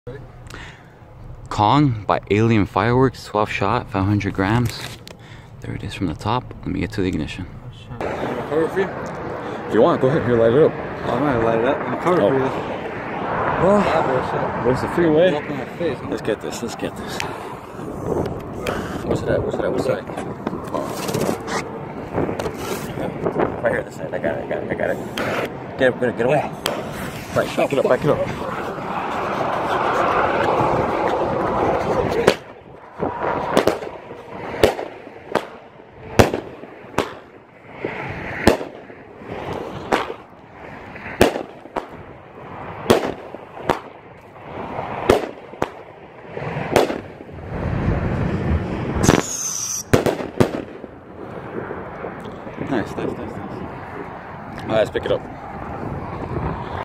Kong by Alien Fireworks, 12 shot, 500 grams. There it is from the top. Let me get to the ignition. Cover for you? If you want, go ahead. Here, light it up. Oh, I'm gonna light it up. I'm covered for you. Well, where's the freeway? Let's get this. Let's get this. What's it at? What's it at? What's it at? Right here, this side. I got it. Get away. Right, back it up. Nice. Alright, let's pick it up.